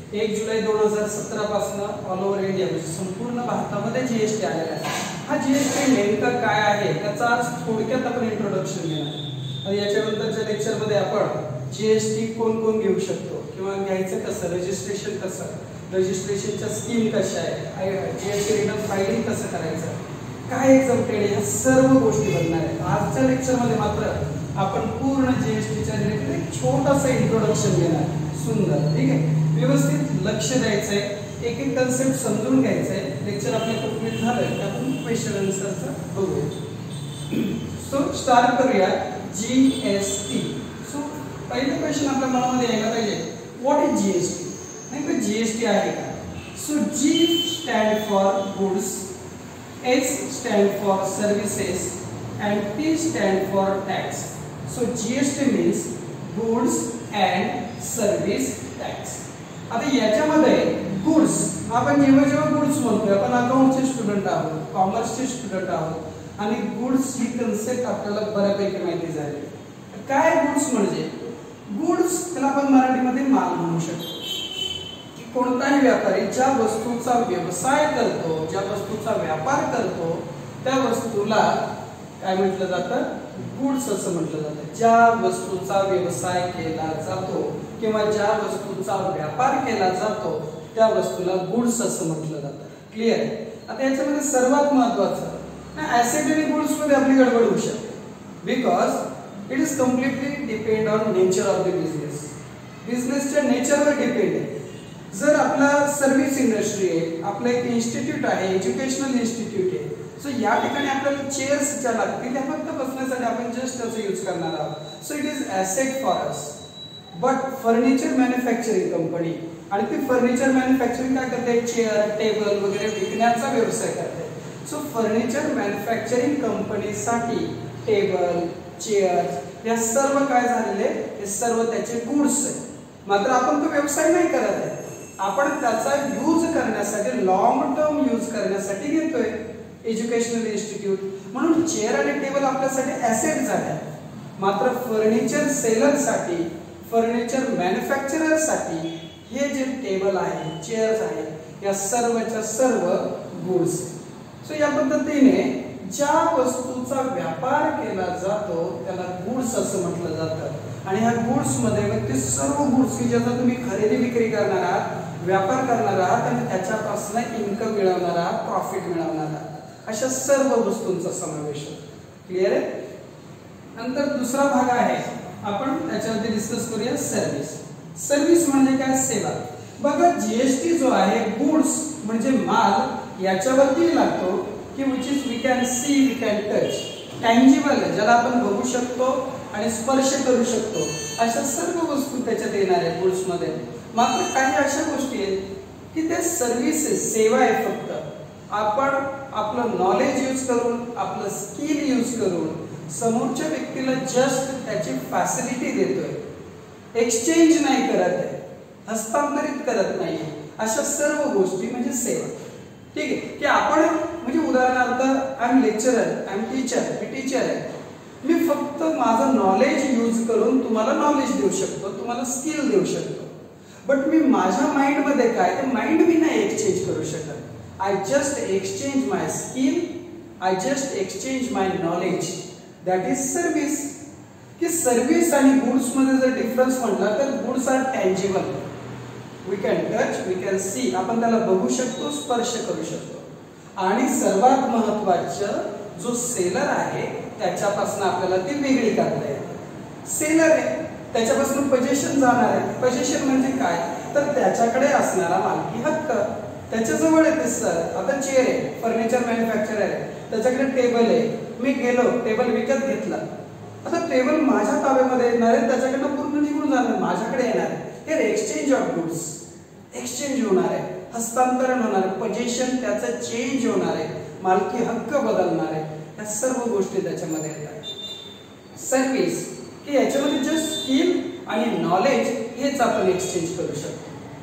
1 जुलै 2017 पासून all over India म्हणजे संपूर्ण भारतामध्ये जीएसटी आलेला आहे। हा जीएसटी नेमका काय आहे त्याचा आज थोडक्यात आपण इंट्रोडक्शन घेणार आणि याच्यानंतरच्या लेक्चर मध्ये आपण जीएसटी कोण कोण घेऊ शकतो किंवा घ्यायचं कसं, रजिस्ट्रेशन कसं, रजिस्ट्रेशनच्या स्कीम कशा आहे, जीएसटी रिटर्न फायलिंग कसं करायचं, काय एक्झम्प्टेड, या सर्व गोष्टी बनणार आहेत। आजच्या लेक्चर मध्ये मात्र आपण पूर्ण जीएसटीच्या रिलेटेड एक छोटासा इंट्रोडक्शन घेणार, सुंदर, ठीक आहे। व्यवस्थित लक्ष द्यायचं आहे, एक एक कन्सेप्ट समजून घ्यायचं आहे। लेक्चर आपलं कंप्लीट झालं की आपण क्वेश्चन आन्सरचा बघूया। सो स्टार्ट करूया जीएसटी। सो पहिलं क्वेश्चन आपल्या मनामध्ये यायला पाहिजे, व्हॉट इज जीएसटी, नेमकं जीएसटी आहे का? So G stand for goods, S stand for services and T stand for tax. So GST means goods and service tax. आता याच्यामध्ये गुड्स, आपण जेव्हा गुड्स म्हणतोय, आपण अकाउंटचे स्टुडंट आहोत, कॉमर्सचे स्टुडंट आहोत आणि गुड्स ही कन्सेप्ट आपल्याला बऱ्यापैकी माहिती झाली। काय गुड्स म्हणजे, गुड्स त्याला आपण मराठीमध्ये माल म्हणू शकतो। कोणताही व्यापारी ज्या वस्तूचा व्यवसाय करतो, ज्या वस्तूचा व्यापार करतो, त्या वस्तूला काय म्हटलं जातं, गुड्स असं म्हटलं जातं। ज्या वस्तूचा व्यवसाय केला जातो किंवा ज्या वस्तूचा व्यापार केला जातो त्या वस्तूला गुड्स असं म्हटलं जातं। क्लिअर आहे? आता याच्यामध्ये सर्वात महत्त्वाचं ना, ऍसेट आणि गुड्स मध्ये आपली गडबड होऊ शकते, because it is completely depend on nature of the business. बिझनेसच्या नेचरवर डिपेंड आहे। जर आपला सर्व्हिस इंडस्ट्री आहे, आपलं एक इन्स्टिट्यूट आहे, एज्युकेशनल इन्स्टिट्यूट आहे, सो या ठिकाणी आपल्याला चेअर्स ज्या लागतील त्या फक्त बसण्यासाठी आपण जस्ट त्याचा यूज करणार आहोत। So it is asset for us. But furniture manufacturing company, आणि ती फर्निचर मॅन्युफॅक्चरिंग काय करते, चेअर टेबल वगैरे विकण्याचा व्यवसाय करते। सो फर्निचर मॅन्युफॅक्चरिंग कंपनीसाठी टेबल चेअर या सर्व काय झालेले, हे सर्व त्याचे गुड्स आहे। मात्र आपण तो व्यवसाय नाही करत आहे, आपण त्याचा यूज करण्यासाठी, लॉंग टर्म यूज करण्यासाठी घेतोय एज्युकेशनल इन्स्टिट्यूट, म्हणून चेअर आणि टेबल आपल्यासाठी ॲसेट झाले। मात्र फर्निचर सेलरसाठी, फर्निचर मॅन्युफॅक्चररसाठी हे जे टेबल आहे, चेअर्स आहे, या सर्वच्या सर्व गुड्स। सो या पद्धतीने ज्या वस्तूचा व्यापार केला जातो त्याला गुड्स असं म्हटलं जातं। आणि ह्या गुड्स मध्ये ते सर्व गुड्स की ज्याचा तुम्ही खरेदी विक्री करणार आहात, व्यापार करणार आहात आणि त्याच्यापासून इन्कम मिळवणार आहात, प्रॉफिट मिळवणार आहात, अशा सर्व वस्तूंचा समावेश होतो। क्लिअर आहे? नंतर दुसरा भाग आहे, आपण त्याच्यावरती डिस्कस करूया सर्व्हिस। सर्व्हिस म्हणजे काय, सेवा। बघा जीएसटी जो आहे, गुड्स म्हणजे माल याच्यावरती लागतो की which is we can see, we can touch, tangible आहे, ज्याला आपण बघू शकतो आणि स्पर्श करू शकतो, अशा सर्व वस्तू त्याच्यात येणार आहेत गुड्स मध्ये। मात्र काही अशा गोष्टी आहेत की ते सर्व्हिसेस, सेवा आहे। फक्त आपण आपलं नॉलेज यूज करून, आपलं स्किल यूज करून समोरच्या व्यक्तीला जस्ट त्याची फॅसिलिटी देतोय, एक्सचेंज नाही करत आहे, हस्तांतरित करत नाही, अशा सर्व गोष्टी म्हणजे सेवा। ठीक आहे? की आपण म्हणजे उदाहरणार्थ I am lecturer, I am teacher, मी टीचर आहे, मी फक्त माझं नॉलेज यूज करून तुम्हाला नॉलेज देऊ शकतो, तुम्हाला स्किल देऊ शकतो। बट मी माझ्या माइंड मध्ये काय, ते माइंड मी नाही एक्सचेंज करू शकत। I just exchange my skill, I just exchange my knowledge, that is service. की सर्व्हिस आणि गुड्स मध्ये जर डिफरन्स म्हटला तर goods are tangible, we can touch, we can see, आपण त्याला बघू शकतो, स्पर्श करू शकतो। आणि सर्वात महत्त्वाचं, जो सेलर आहे त्याच्यापासून आपल्याला ती वेगळी करता येते। सेलर आहे त्याच्यापासून पोजेशन जाणार आहे, पोजेशन म्हणजे काय, तर त्याच्याकडे असणारा मालकी हक्क, त्याच्याजवळ येते। सर आता चेअर आहे, फर्निचर मॅन्युफॅक्चरर आहे, त्याच्याकडे टेबल आहे, मी गेलो टेबल विकत घेतला, आता टेबल माझ्या ताब्यामध्ये येणार आहे, त्याच्याकडनं पूर्ण निघून जाणार, माझ्याकडे येणार आहे। हे एक्सचेंज ऑफ गुड्स, एक्सचेंज होणार आहे, हस्तांतरण होणार आहे, पोजेशन त्याचं चेंज होणार आहे, मालकी हक्क बदलणार आहे, या सर्व गोष्टी त्याच्यामध्ये येतात। सर्व्हिस की याच्यामध्ये जस्ट स्किल आणि नॉलेज हेच आपण एक्सचेंज करू शकतो।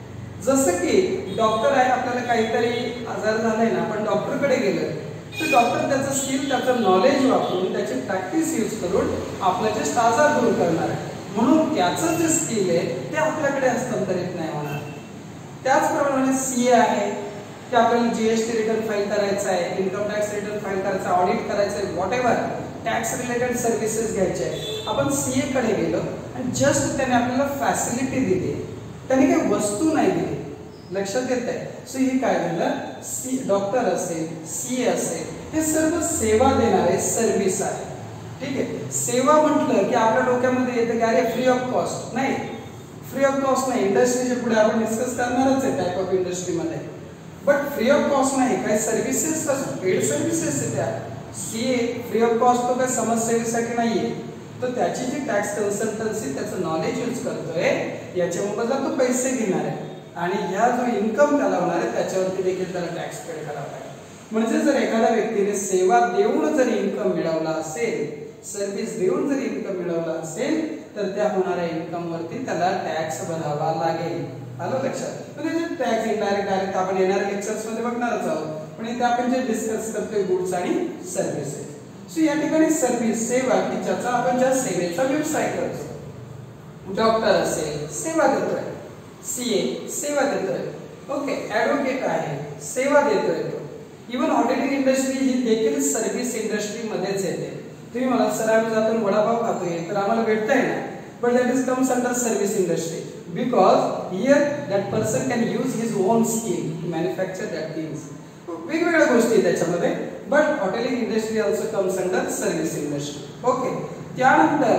जसं की डॉक्टर आहे, आपल्याला काहीतरी आजार झालाय ना, आपण डॉक्टरकडे गेलो तर डॉक्टर त्याचं स्किल, त्याचं नॉलेज वापरून, त्याची प्रॅक्टिस यूज करून आपला जस्ट आजार दूर करणार आहे, म्हणून त्याचं जे स्किल आहे ते आपल्याकडे हस्तांतरित नाही होणार। त्याचप्रमाणे सीए आहे की आपल्याला जीएसटी रिटर्न फाईल करायचा आहे, इन्कम टॅक्स रिटर्न फाईल करायचा आहे, ऑडिट करायचं आहे, whatever tax related services घ्यायचे आहे. आपण सीए कडे गेलो आणि जस्ट त्याने आपल्याला फॅसिलिटी दिली, त्याने काही वस्तू नाही दिली. लक्षात येत आहे. सो हे काय झालं, सी डॉक्टर असेल, सीए असेल, हे सर्व सेवा देणारे सर्व्हिस आहे. ठीक आहे. सेवा म्हटलं की आपल्या डोक्यामध्ये येतं की अरे फ्री ऑफ कॉस्ट. नाही, फ्री ऑफ कॉस्ट नाही. इंडस्ट्रीच्या पुढे आपण डिस्कस करणारच आहे टाइप ऑफ इंडस्ट्रीमध्ये, बट फ्री ऑफ कॉस्ट नाही. काही सर्व्हिसेस पेड सर्व्हिसेस आहे त्या. सीए फ्री ऑफ कॉस्ट तो काही समाजसेवेसाठी नाहीये, तो त्याची जी टॅक्स कन्सल्टन्सी त्याचं नॉलेज यूज करतोय याच्या मोबदल्यात तो पैसे घेणार आहे आणि ह्या जो इन्कम त्याला होणार आहे त्याच्यावरती देखील त्याला टॅक्स पेड करावा लागेल. म्हणजे जर एखाद्या व्यक्तीने सेवा देऊन जर इन्कम मिळवला असेल, सर्व्हिस देऊन जर इन्कम मिळवला असेल तर त्या होणाऱ्या इन्कम वरती त्याला टॅक्स भरावा लागेल. आलं लक्षात. म्हणजे टॅक्स इनडायरेक्ट डायरेक्ट आपण येणाऱ्या लेक्चर्स मध्ये बघणारच आहोत, पण इथे आपण जे डिस्कस करतोय गुड्स आणि सर्व्हिसेस. सो या ठिकाणी सर्व्हिस सेवा की ज्याचा आपण ज्या सेवेचा व्यवसाय करतो. डॉक्टर असेल सेवा देतोय, सीए सेवा देतोय, ओके, ऍडव्होकेट आहे सेवा देतोय तो. इव्हन हॉटेलिंग इंडस्ट्री ही देखील सर्व्हिस इंडस्ट्री मध्येच येते. तुम्ही मला सर आम्ही जातो वडापाव खातोय तर आम्हाला भेटतंय ना, but that is comes under service industry because here that person can use his own skill to manufacture that things. वेगवेगळ्या गोष्टी त्याच्यामध्ये, but hoteling industry also comes under service industry. Okay. त्यानंतर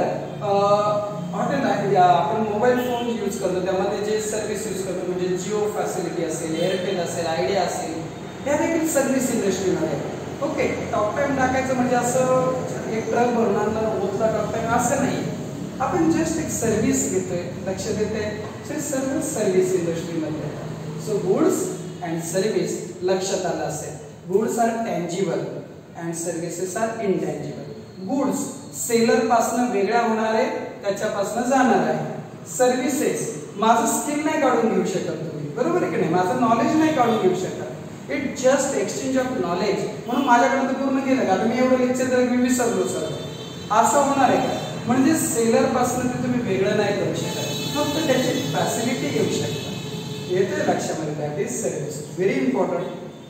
हॉटेल आहे, आपण मोबाईल फोन यूज करतो त्यामध्ये जे service use करतो म्हणजे जिओ फॅसिलिटी असेल, एअरटेल असेल, आयडिया असेल, ह्या देखील सर्व्हिस इंडस्ट्रीमध्ये. ओके. टॉक टाइम टाकायचं म्हणजे असं एक ट्रक भरून आणला ओतला टॉक टाइम असं नाही, आपण जस्ट एक सर्व्हिस घेतोय. लक्षात येते. सर्व सर्व्हिस इंडस्ट्रीमध्ये. सो गुड्स अँड सर्व्हिस लक्षात आलं असेल. Goods are tangible and services are intangible. Goods seller पासून वेगळा होणार आहे, त्याच्यापासून जाणार आहे. सर्व्हिसेस माझं स्किल नाही काढून घेऊ शकत तुम्ही, बरोबर आहे की नाही, माझं नॉलेज नाही काढून घेऊ शकत. It just exchange of knowledge. म्हणून माझ्याकडे तर पूर्ण गेलं का मी एवढं लेक्चर जर मी विसरलो सर असं होणार आहे का. म्हणजे सेलर पासून ते तुम्ही वेगळं नाही करू शकत, फक्त त्याची फॅसिलिटी घेऊ शकता. येते लक्षामध्ये. That is service. Very important.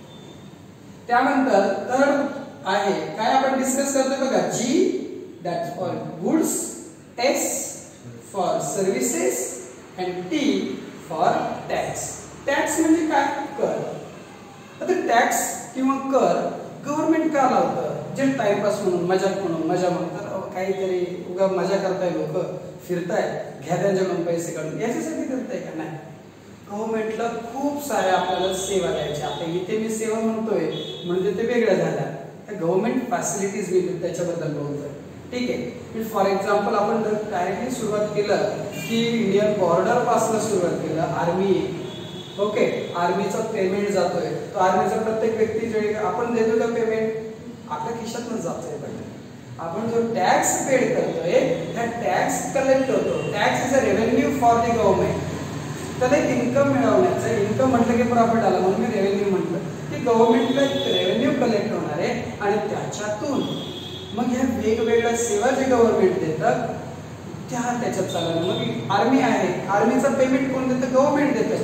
त्यानंतर थर्ड आहे काय आपण डिस्कस करतोय बघा, G that for goods, S for services and T for tax. Tax म्हणजे काय, कर. आता टॅक्स किंवा कर गव्हर्नमेंट का लावतं, जे टाइमपास म्हणून, मजाक म्हणून, मजा म्हणून. काहीतरी उगा मजा करताय, लोक फिरताय, घ्या त्यांच्याकडून पैसे काढून, याच्यासाठी करताय का नाही. गव्हर्नमेंटला खूप साऱ्या आपल्याला सेवा द्यायच्या. आता इथे मी सेवा म्हणतोय म्हणजे ते वेगळं झालं. गव्हर्नमेंट फॅसिलिटीज मी त्याच्याबद्दल बोलतोय. ठीक आहे. फॉर एक्झाम्पल आपण डायरेक्टली सुरुवात केलं की इंडियन बॉर्डर पासून सुरुवात केलं, आर्मी. ओके. आर्मीचा पेमेंट जातोय, तो आर्मीचा प्रत्येक व्यक्ती जे आपण देतो का पेमेंट आपल्या खिशातून जातोय. आपण जो टॅक्स पेड करतोय त्या टॅक्स कलेक्ट होतो. Tax is a revenue for the government. त्याला एक इन्कम मिळवण्याचं, इन्कम म्हटलं की प्रॉफिट आला म्हणून मी रेव्हेन्यू म्हटलं की गव्हर्नमेंटला एक रेव्हेन्यू कलेक्ट होणार आहे आणि त्याच्यातून मग ह्या वेगवेगळ्या सेवा जे गव्हर्नमेंट देतात त्या त्याच्यात चालणार. मग आर्मी आहे, आर्मीचा पेमेंट कोण देतं, गव्हर्नमेंट देतं.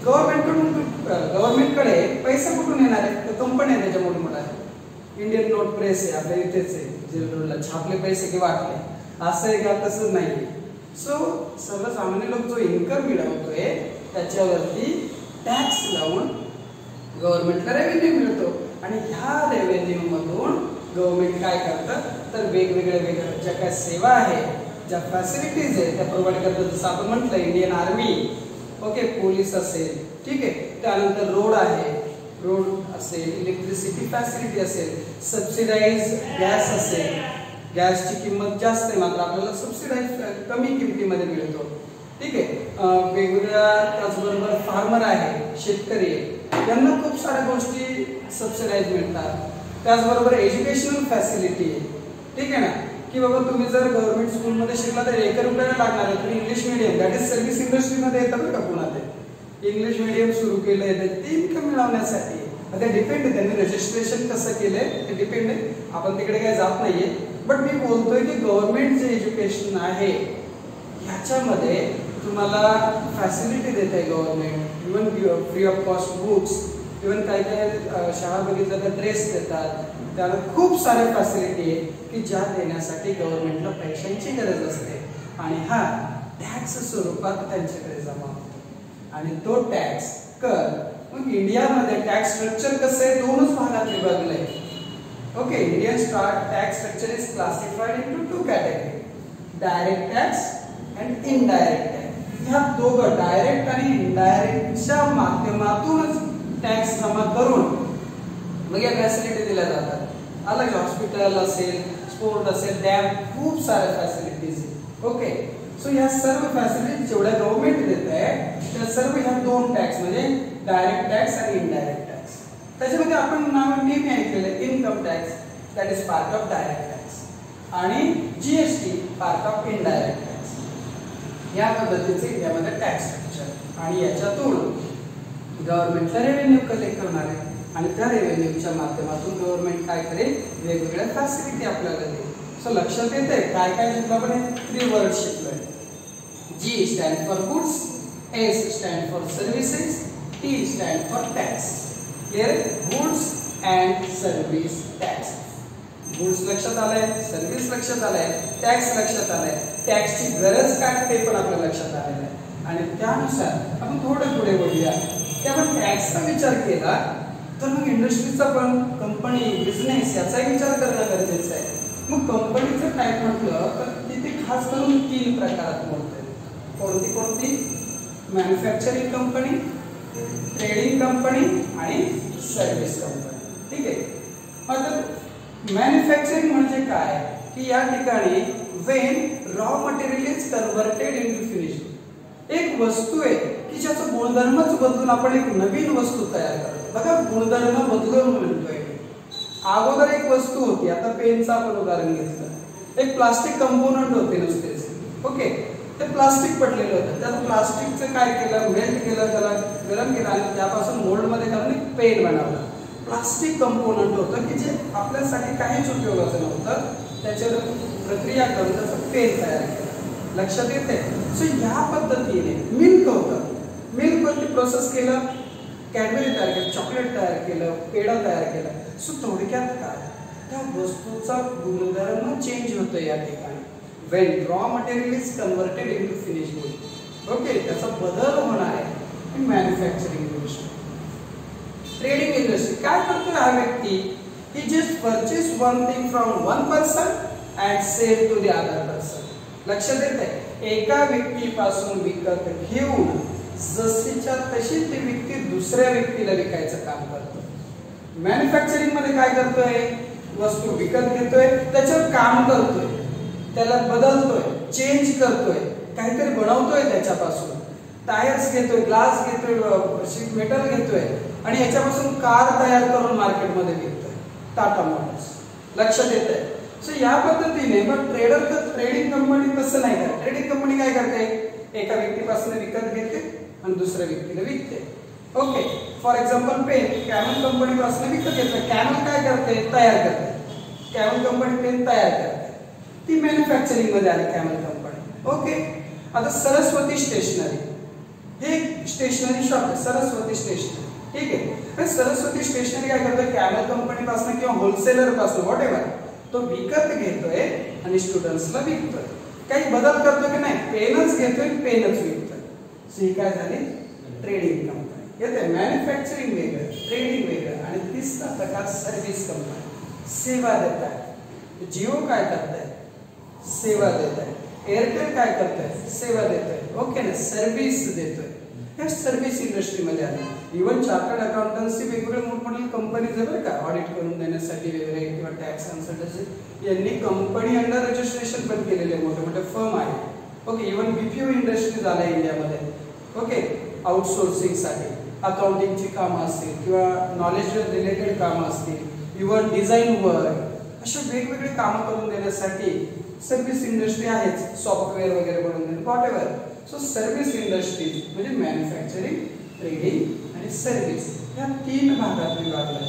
गव्हर्नमेंटकडे पैसा कुठून येणार आहे, तर कंपनी आहे त्याच्या मोठमोठ्या. इंडियन नोट प्रेस आहे आपल्या इथेच आहे, जे छापले पैसे की वाटले असं आहे का, तसं नाही. सो सर्वसामान्य लोक जो इन्कम मिळवतोय त्याच्यावरती टॅक्स लावून गव्हर्नमेंटला रेव्हेन्यू मिळतो आणि ह्या रेव्हेन्यू मधून गव्हर्नमेंट काय करतं तर वेगवेगळ्या ज्या काय सेवा आहे, ज्या फॅसिलिटीज आहे त्या प्रोव्हाइड करतात. जसं आपण म्हटलं इंडियन आर्मी, ओके, पोलीस असेल, ठीक आहे. त्यानंतर रोड आहे, रोड असेल, इलेक्ट्रिसिटी फॅसिलिटी असेल, सबसिडाइज गॅस असेल, गॅसची किंमत जास्त आहे मात्र आपल्याला सबसिडाइज कमी किमतीमध्ये मिळतो. ठीक आहे. वेगवेगळ्या त्याचबरोबर फार्मर आहे, शेतकरी आहे, त्यांना खूप साऱ्या गोष्टी सबसिडाइज मिळतात. त्याचबरोबर एज्युकेशनल फॅसिलिटी आहे. ठीक आहे ना, की बाबा तुम्ही जर गव्हर्नमेंट स्कूलमध्ये शिकला तर ₹1 लागणार आहे. तुम्ही English medium that is service इंडस्ट्रीमध्ये येतात बरं का, पुन्हा ते इंग्लिश मीडियम सुरू केलं आहे ते इन्कम मिळवण्यासाठी. आता डिपेंड आहे त्यांनी रजिस्ट्रेशन कसं केलंय ते डिपेंड आहे, आपण तिकडे काही जात नाहीये. बट मी बोलतोय की गव्हर्नमेंट जे एज्युकेशन आहे ह्याच्यामध्ये तुम्हाला फॅसिलिटी देत आहे government. Even even free of cost books, इवन काही काही शाळा बघितलं तर ड्रेस देतात. त्याला खूप साऱ्या फॅसिलिटी आहे की ज्या देण्यासाठी गव्हर्नमेंटला पैशांची गरज असते आणि हा टॅक्स स्वरूपात त्यांच्याकडे जमा होतो आणि तो टॅक्स कर. मग इंडियामध्ये टॅक्स स्ट्रक्चर कसं आहे, दोनच भागात विभागलं आहे. Okay, Indian tax structure is classified into two category, direct tax and indirect tax. ह्या दोघं डायरेक्ट आणि इनडायरेक्टच्या माध्यमातूनच टॅक्स जमा करून मग या फॅसिलिटी दिल्या जातात. अलग हॉस्पिटल असेल, स्पोर्ट असेल, डॅम, खूप साऱ्या फॅसिलिटीज आहेत. ओके, सो ह्या सर्व फॅसिलिटी जेवढ्या गव्हर्नमेंट देत आहे त्या सर्व ह्या दोन टॅक्स म्हणजे डायरेक्ट टॅक्स आणि इनडायरेक्ट टॅक्स. त्याच्यामध्ये आपण नाव नेहमी ऐकलेलं income tax, that is part of direct tax, आणि GST part of indirect tax. या पद्धतीचे इंडियामध्ये टॅक्स स्ट्रक्चर आणि याच्यातून गव्हर्नमेंटला रेव्हेन्यू कलेक्ट करणार आहे आणि त्या रेव्हेन्यूच्या माध्यमातून गव्हर्नमेंट काय करेल, वेगवेगळ्या फॅसिलिटी आपल्याला देईल. सो लक्षात येते काय काय शिकलो आपण, 3 वर्ड शिकलोय. G stand for goods, S stand for services, T stand for tax. Clear? Goods and service tax. Goods लक्षात आलंय, सर्व्हिस लक्षात आलंय, टॅक्स लक्षात आलंय. टॅक्सची गरज काय ते पण आपल्या लक्षात आलेलं आहे आणि त्यानुसार आपण थोडं पुढे वळूया की आपण टॅक्सचा विचार केला तर मग इंडस्ट्रीचा पण, कंपनी, बिझनेस याचाही विचार करणं गरजेचं आहे. मग कंपनीचं टाईप म्हटलं तर तिथे खास करून 3 प्रकारात मोडते. कोणती कोणती? मॅन्युफॅक्चरिंग कंपनी, ट्रेडिंग कंपनी आणि सर्व्हिस कंपनी. ठीक आहे. आता मॅन्युफॅक्चरिंग म्हणजे काय की या ठिकाणी when raw material is converted into finished, एक वस्तू आहे की ज्याचा गुणधर्मच बदलून आपण एक नवीन वस्तू तयार करतो. बघा, गुणधर्म बदलून म्हणतोय. अगोदर एक वस्तू होती, आता पेनचं आपण उदाहरण घेतलं, एक प्लास्टिक कंपोनंट होते नुसतेच. ओके, ते प्लास्टिक पडलेलं होतं, त्यात प्लास्टिकचं काय केलं, मेल्ट केलं, त्याला गरम केलं आणि त्यापासून मोल्ड मध्ये घालून एक पेन बनवलं. प्लास्टिक कंपोनंट होतं की जे आपल्यासाठी काहीच उपयोगाचं नव्हतं, त्याच्यावर प्रक्रिया करून त्याचं पेन तयार केलं. लक्षात येते? सो ह्या पद्धतीने मिल्क होतं, मिल्क वरती प्रोसेस केलं, कॅडबरी तयार केलं, चॉकलेट तयार केलं, पेढा तयार केला. सो थोडक्यात काय, त्या वस्तूचा गुणधर्म चेंज होतो या ठिकाणी. When raw material is converted into finished good. Okay, त्याचा बदल होणार आहे. Manufacturing industry. ट्रेडिंग इंडस्ट्री काय करतोय हा व्यक्ती, he just purchase one thing from one person and sell to the other person. लक्षात येते? एका व्यक्तीपासून विकत घेऊन जशीच्या तशी ती व्यक्ती दुसऱ्या व्यक्तीला विकायचं काम करतो. मॅन्युफॅक्चरिंग मध्ये काय करतोय, वस्तू विकत घेतोय, त्याच्यावर काम करतोय, त्याला बदलतोय, चेंज करतोय, काहीतरी बनवतोय त्याच्यापासून. टायर्स घेतोय, ग्लास घेतोय, शीट मेटल घेतोय आणि याच्यापासून कार तयार करून मार्केटमध्ये विकतोय, टाटा मोटर्स. लक्षात येतंय? सो या पद्धतीने मग ट्रेडिंग कंपनी तसं नाही करत. ट्रेडिंग कंपनी काय करते, एका व्यक्तीपासून विकत घेते आणि दुसऱ्या व्यक्तीला विकते. Okay, for example pen, Camel company पासून विकत घेतलं, कॅमल काय करते, तयार करते. कॅमल कंपनी पेन तयार करते, ती मॅन्युफॅक्चरिंग मध्ये आली कॅमल कंपनी. ओके, आता सरस्वती स्टेशनरी, हे स्टेशनरी शॉप आहे, सरस्वती स्टेशनरी. ठीक आहे. सरस्वती स्टेशनरी काय करतोय, कॅमल कंपनी पासून किंवा होलसेलर पासून व्हॉट एव्हर तो विकत घेतोय आणि स्टुडंट्सला विकतोय. काही बदल करतोय की नाही, पेनच घेतोय, पेनच विकतोय. सो ही काय झाली, ट्रेडिंग कंपनी. येते मॅन्युफॅक्चरिंग वेगळं, ट्रेडिंग वेगळं. आणि तिसरा प्रकार सर्व्हिस कंपनी, सेवा देत आहे. जिओ काय करताय, सेवा देत आहे. एअरटेल काय करताय, सेवा देतोय. ओके ना, सर्व्हिस देतोय. हे सर्व्हिस इंडस्ट्री मध्ये आले. इव्हन चार्टर्ड अकाउंटन्सी वेगवेगळे मोठमोठे कंपनीज आहे बरं का, ऑडिट करून देण्यासाठी वेगळे, किंवा टॅक्स कन्सल्टन्सी यांनी कंपनी अंडर रजिस्ट्रेशन पण केलेले मोठे मोठे फर्म आहे. ओके, इव्हन बीपीओ इंडस्ट्री झाल्या इंडियामध्ये. ओके, आउटसोर्सिंग साठी अकाउंटिंगची कामं असतील किंवा नॉलेज रिलेटेड कामं असतील, इव्हन डिझाईन वर्क, अशा वेगवेगळे कामं करून देण्यासाठी सर्व्हिस इंडस्ट्री आहेच. सॉफ्टवेअर वगैरे बनवून देणे, whatever. So service industries म्हणजे मॅन्युफॅक्चरिंग, ट्रेडिंग आणि सर्व्हिस या 3 भागात विभागल्या.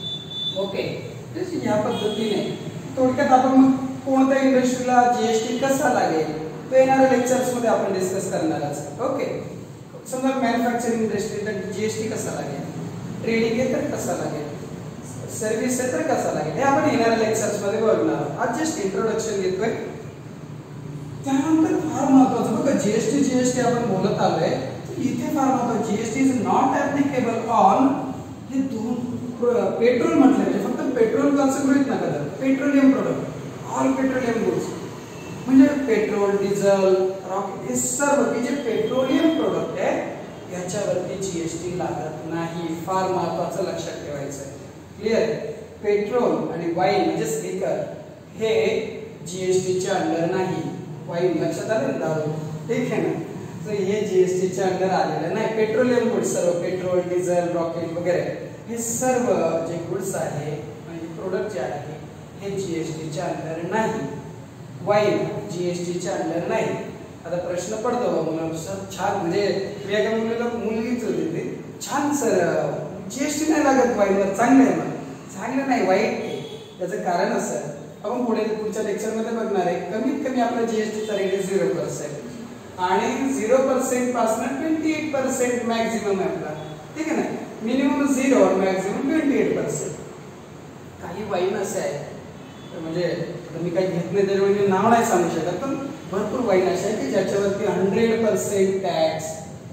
ओके, या पद्धतीने थोडक्यात आपण मग कोणत्या इंडस्ट्रीला जीएसटी कसा लागेल तो येणाऱ्या लेक्चर्स मध्ये आपण डिस्कस करणार आहोत. ओके, समजा मॅन्युफॅक्चरिंग इंडस्ट्री, जीएसटी कसा लागेल, ट्रेडिंग आहे तर कसा लागेल, सर्व्हिस आहे तर कसा लागेल, हे आपण येणाऱ्या लेक्चर्स मध्ये बघणार आहोत. आज जस्ट इंट्रोडक्शन घेतोय. त्यानंतर फार महत्त्वाचं बघा, जीएसटी आपण बोलत आलोय, तर इथे फार महत्त्वाचं, GST is not applicable on, हे दोन पेट्रोल म्हटलं म्हणजे फक्त पेट्रोल कॉन्सेप्ट गृहीत नका धरू, petroleum product, all petroleum goods म्हणजे पेट्रोल, डिझेल, रॉकेट, हे सर्व की जे पेट्रोलियम प्रोडक्ट आहे याच्यावरती जीएसटी लागत नाही. फार महत्त्वाचं लक्षात ठेवायचं आहे. क्लिअर? पेट्रोल आणि वाईन म्हणजे लिकर हे जीएसटी च्या अंडर नाही. वाईन लक्षात आलं ना, दारू, ठीक आहे ना, तर हे जीएसटी च्या अंडर आलेलं नाही. पेट्रोलियम गुड्स सर्व, पेट्रोल, डिझेल, रॉकेट वगैरे हे सर्व जे गुड्स आहे म्हणजे प्रोडक्ट जे आहे हे जीएसटी च्या अंडर नाही. वाईन जीएसटी च्या अंडर नाही. आता प्रश्न पडतो मुलांना, सर छान, म्हणजे मी एका मुलीला मुलगीच होती ती, छान सर जीएसटी नाही लागत वाईनवर, चांगलं आहे. मग चांगलं नाही, वाईट आहे. त्याचं कारण असं आपण पुढच्या लेक्चर मध्ये बघणार आहे. कमीत कमी आपला जीएसटीचा रेट 0% आणि 0% पासून 28% मॅक्झिमम आहे आपला, ठीक आहे ना. मिनिमम 0 और मॅक्झिमम 28%. काही वाईन असे आहे म्हणजे मी काही घेत नाही त्याच्यामुळे मी नाव नाही सांगू शकत, पण भरपूर वाईन असे आहे की ज्याच्यावरती 100% टॅक्स,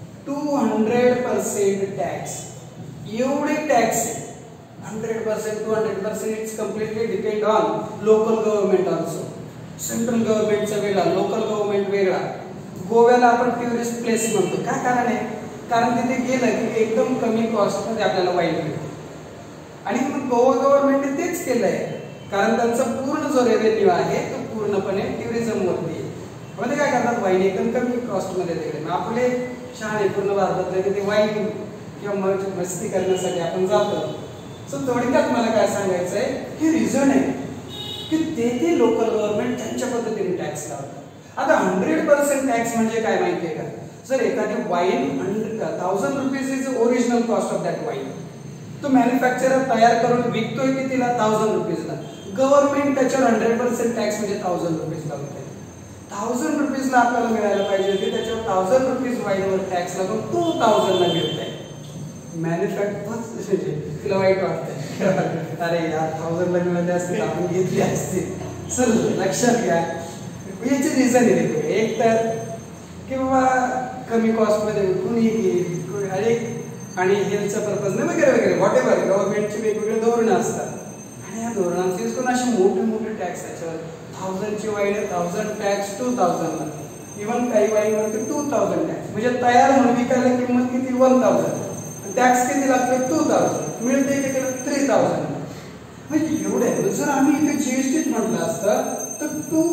200% टॅक्स, एवढे टॅक्स आहे. 100%, 200%, it's completely depend on local government also. Central गव्हर्नमेंटचा वेगळा, लोकल गव्हर्नमेंट वेगळा. गोव्याला आपण टुरिस्ट प्लेस म्हणतो, काय कारण आहे? कारण तिथे गेलं की एकदम कमी कॉस्ट मध्ये आपल्याला वाईन मिळते. आणि मग गोवा गव्हर्नमेंटने तेच केलंय, कारण त्यांचा पूर्ण जो रेव्हेन्यू आहे तो पूर्णपणे टुरिझम वरती आहे. म्हणजे काय करतात, वाईन एकदम कमी कॉस्ट मध्ये दिले. मग आपले शहाणे पूर्ण भारतातले की ते वाईन किंवा मस्ती करण्यासाठी आपण जातो. सो थोडक्यात मला काय सांगायचं आहे, हे रिझन आहे की ते लोकल गव्हर्नमेंट त्यांच्या पद्धतीने टॅक्स लावतात. आता 100% टॅक्स म्हणजे काय माहिती आहे का? जर एखादी wine 1000 rupees is original cost of that wine, तो मॅन्युफॅक्चरर तयार करून विकतोय कितीला? 1000 रुपीजला. गव्हर्नमेंट त्याच्यावर 100% टॅक्स म्हणजे 1000 रुपीज लावते. 1000 रुपीजला आपल्याला मिळायला पाहिजे होते, त्याच्यावर 1000 रुपीज वाईनवर टॅक्स लागून 2000 ला मिळतंय. मॅन्युफॅक्चर तिला वाईट वाटतंय, अरे यार 1000 ला मिळाले असते आपण घेतली असते. चल लक्षात घ्या, याचे रिझन आहे. एक तर किंवा कमी कॉस्ट मध्ये कुणी आणि हेल्थचा पर्पज नाही वगैरे वगैरे, व्हॉट एव्हर. गव्हर्नमेंटचे वेगवेगळे धोरणं असतात आणि या धोरणांचे यूज करून असे मोठे मोठे टॅक्स त्याच्यावर. 1000 ची वाईन 1000 टॅक्स 2000 ला, इव्हन काही वाईनवरती 2000 टॅक्स. म्हणजे तयार म्हणून विकायला किंमत किती? 1000. टॅक्स किती लागते? 2000. मिळते किती? 3000. म्हणजे एवढे. जर आम्ही इथे जीएसटी म्हटलं असतं तर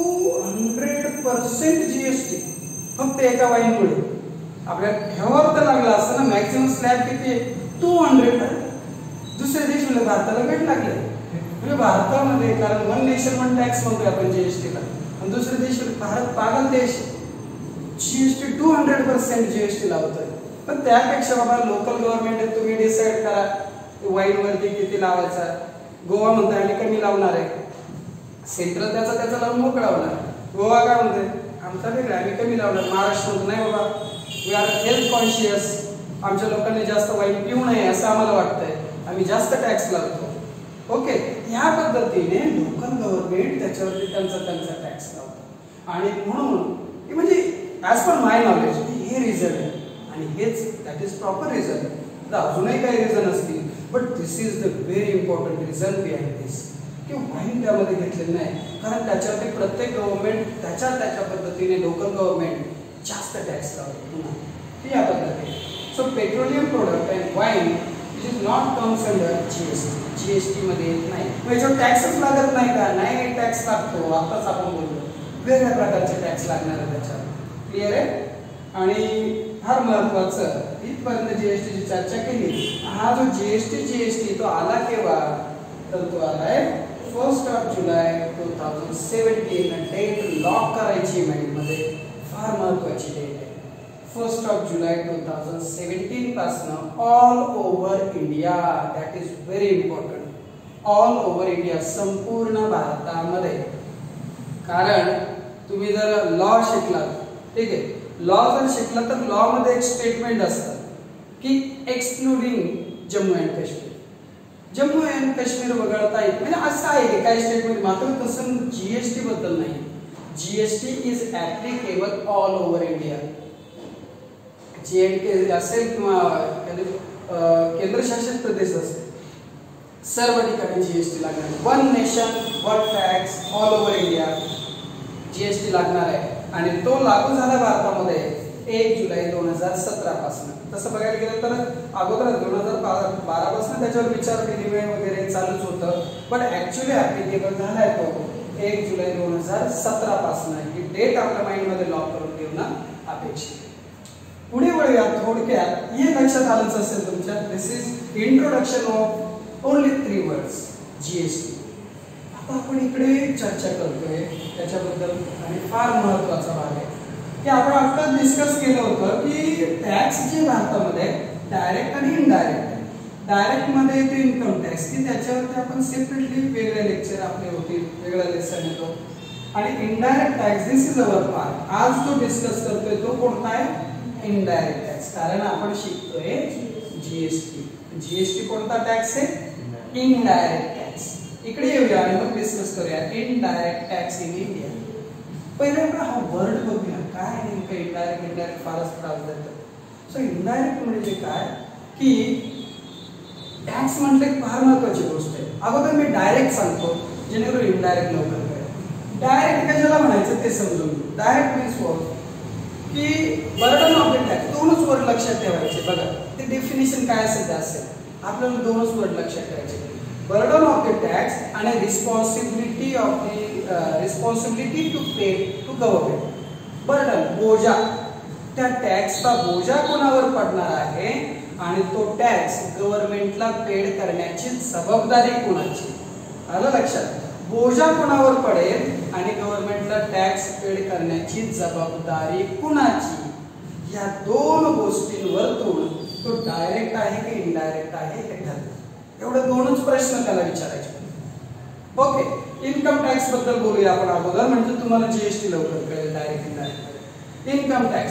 200% जीएसटी फक्त एका वाईनमुळे आपल्याला ठेवावं तर लागलं असतं ना. मॅक्सिमम स्लॅब किती आहे? 200. दुसऱ्या देश म्हणजे भारताला भेट लागले म्हणजे भारतामध्ये, कारण वन नेशन वन टॅक्स म्हणतोय आपण जीएसटीला, आणि दुसरे देश, भारत पागल देश, जीएसटी 200% जीएसटी लावतोय. पण त्यापेक्षा बाबा लोकल गव्हर्नमेंट तुम्ही डिसाईड करा वाईन वरती किती लावायचा. गोवा म्हणतोय आम्ही कमी लावणार आहे, सेंट्रल त्याचा लावून मोकळा होणार. गोवा काय म्हणतोय आमचा वेगळा, आम्ही कमी लावणार. महाराष्ट्र म्हणतो नाही बाबा, वी आर हेल्थ कॉन्शियस, आमच्या लोकांनी जास्त वाईन पिऊ नये असं आम्हाला वाटतंय, आम्ही जास्त टॅक्स लावतो. ओके, ह्या पद्धतीने लोकल गव्हर्नमेंट त्याच्यावरती त्यांचा टॅक्स लावतो. आणि म्हणून म्हणजे ॲज पर माय नॉलेज हे रिझन आहे आणि हेच दॅट इज प्रॉपर रिझन. अजूनही काही रिझन असतील, but this is the very important reason behind this, की वाईन त्यामध्ये घेतलेलं नाही. कारण त्याच्यावरती प्रत्येक गव्हर्नमेंट त्याच्या पद्धतीने लोकल गव्हर्नमेंट जास्त टॅक्स लावतो या पद्धतीने. So petroleum product and wine it is not comes under GST. GST मध्ये येत नाही. याच्यावर टॅक्सच लागत नाही का? नाही, टॅक्स लागतो. आताच आपण बोललो वेगळ्या प्रकारचे टॅक्स लागणार आहे त्याच्यावर. क्लिअर आहे? आणि फार महत्वाचं, इथपर्यंत जीएसटीची चर्चा केली. हा जो जीएसटी तो आला केव्हा? तर तो आलाय 1 जुलै 2017. डेट लॉक करायची माइंडमध्ये, फार महत्वाची डेट आहे. 1 जुलै 2017 पासून all over India, that is very important, all over India, संपूर्ण भारतामध्ये. कारण तुम्ही जर लॉ शिकलात, ठीक आहे, लॉ जर शिकला तर लॉ मध्ये एक स्टेटमेंट असतं की excluding Jammu and Kashmir, Jammu and Kashmir वगळता येत, म्हणजे असं आहे की काही स्टेटमध्ये, मात्र तसं जीएसटी बद्दल नाही. GST is applicable all over India. जे असेल किंवा केंद्रशासित प्रदेश असेल, सर्व ठिकाणी जीएसटी लागणार आहे. One nation one tax all over India GST लागणार आहे आणि तो लागू झाला भारतामध्ये 1 जुलै 2017 पासून. तसं बघायला गेलं तर अगोदर 2012 पासून त्याच्यावर विचार विनिमय वगैरे चालूच होतं, पण ऍक्च्युअली ऍप्लिकेबल झालाय तो 1 जुलै 2017 पासून. ही डेट आपल्या माइंड मध्ये लॉक करून ठेवणं अपेक्षित आहे. पुढे वळूया. थोडक्यात हे लक्षात आलंच असेल तुमच्या, this is introduction of only 3 words GST. आता आपण इकडे चर्चा करतोय त्याच्याबद्दल आणि फार महत्त्वाचा भाग आहे की आपण आता डिस्कस केलं होतं की टॅक्स जे भारतामध्ये डायरेक्ट आणि इनडायरेक्ट आहे. डायरेक्ट मध्ये येतो इन्कम टॅक्स, की त्याच्यावरती आपण सेपरेटली वेगळे लेक्चर आपले होतील, वेगळा लेसन येतो. आणि indirect tax, this is our part. आज जो डिस्कस करतोय तो कोणता आहे? Indirect tax. कारण आपण शिकतोय जीएसटी. जीएसटी कोणता टॅक्स आहे? Indirect tax. इकडे येऊया आणि मग डिस्कस करूया इनडायरेक्ट टॅक्स इन इंडिया. पहिले आपण हा वर्ड बघूया, काय नेमकं इनडायरेक्ट. इनडायरेक्ट फारच त्रास देतो. सो इनडायरेक्ट म्हणजे काय की टॅक्स म्हटले फार महत्वाची गोष्ट आहे. अगोदर मी डायरेक्ट सांगतो जेणेकरून इनडायरेक्ट लवकर कळेल. डायरेक्ट कशाला म्हणायचं ते समजून घेऊ. डायरेक्ट मीन्स व्हॉट की बर्डन ऑफ द टॅक्स. दोनच वर्ड लक्षात ठेवायचे. बघा ते डेफिनेशन काय असेल ते असेल, आपल्याला दोनच वर्ड लक्षात ठेवायचे. बर्डन ऑफ द टॅक्स आणि responsibility of the responsibility to pay to government. Burden बोजा, त्या टॅक्सचा बोजा कोणावर पडणार आहे आणि तो टॅक्स गव्हर्नमेंटला पेड करण्याची जबाबदारी कोणाची. आलं लक्षात? बोजा कोणावर पडेल आणि गव्हर्नमेंटला टॅक्स पेड करण्याची जबाबदारी कुणाची. या दोन गोष्टींवरतून तो डायरेक्ट आहे की इनडायरेक्ट आहे हे ठरतं. एवढे दोनच प्रश्न त्याला विचारायचे. ओके, इन्कम टॅक्स बद्दल बोलूया आपण अगोदर, म्हणजे तुम्हाला जीएसटी लवकर कळेल. Direct indirect. इन्कम टॅक्स,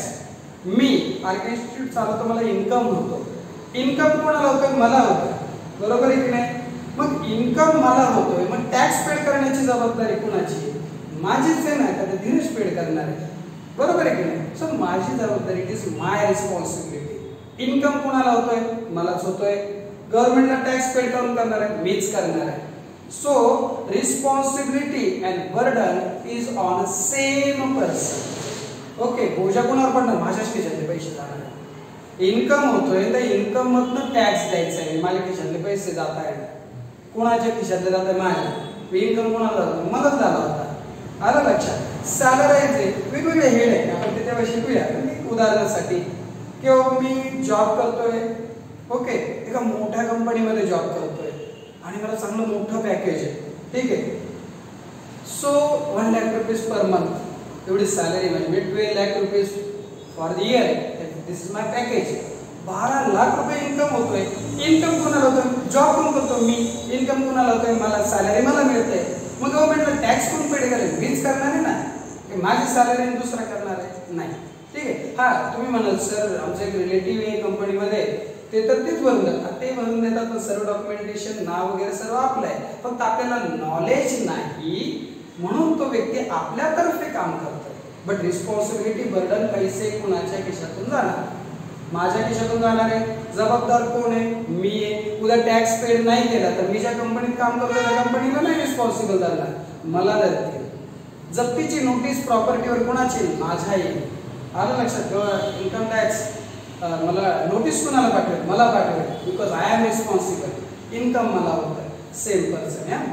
मी आर्किटेक्चर चालवतो, मला इन्कम होतो. इन्कम कोणाला होतं? मला होतं. बरोबर आहे की नाही? मग इन्कम मला होतोय, मग टॅक्स पेड करण्याची जबाबदारी कुणाची? माझीच आहे ना, का धीरेश पेड करणार आहे. बरोबर आहे की नाही? सो माझी जबाबदारी, it is my responsibility. Income कोणाला होतोय? मलाच होतोय. गव्हर्नमेंटला टॅक्स पेड करून करणार आहे, मीच करणार आहे. So responsibility and burden is on same person. Okay, बोजा कोणावर पडणार? माझ्याच खिशातले पैसे जाणार आहे. इन्कम होतोय, त्या इन्कम मधनं टॅक्स द्यायचा आहे. माझ्या खिशातले पैसे जात आहेत. कोणाच्या खिशातले जात आहे? माझ्या. इन्कम कोणाला जातो? मलाच झाला होता. आलं लक्षात? सॅलराईचे वेगवेगळे हेड आहेत, आपण ते तेव्हा शिकूया. उदाहरणासाठी किंवा मी जॉब करतोय, ओके, एका मोठ्या कंपनीमध्ये जॉब करतोय आणि मला चांगलं मोठं पॅकेज आहे. ठीक आहे. So 1 lakh rupees per month एवढी सॅलरी, म्हणजे 12 lakh rupees for the year. This is my package. 12 lakh रुपये इन्कम होतोय. इन्कम कोणाला होतोय? जॉब कोण करतो? मी. इन्कम कोणाला होतोय? मला. सॅलरी मला मिळते. मग गव्हर्नमेंटला टॅक्स कोण पेड करेल? मीच करणार आहे ना. माझी सॅलरी दुसरा करणार आहे? नाही. ठीक आहे. हा, तुम्ही म्हणाल सर आमचं एक रिलेटिव्ह आहे कंपनीमध्ये, ते तर तेच भरून देतात. ते भरून देतात, पण सर्व डॉक्युमेंटेशन, नाव वगैरे सर्व आपलं आहे. फक्त आपल्याला नॉलेज नाही म्हणून तो व्यक्ती आपल्यातर्फे काम करतोय. बट रिस्पॉन्सिबिलिटी, बर्डन, पैसे कुणाच्या खिशातून जाणार? माझ्या खिशातून जाणार आहे. जबाबदार कोण आहे? मी आहे. उद्या टॅक्स पेड नाही केला तर मी ज्या कंपनीत काम करतो त्या कंपनीला नाही रिस्पॉन्सिबल धरणार, मला धरतील. जप्तीची नोटीस प्रॉपर्टीवर कोणाची? माझ्या येईल. आलं लक्षात? इन्कम टॅक्स मला नोटीस कोणाला पाठवेल? मला पाठवेल. Because I am responsible. Income मला होतं. Same person. या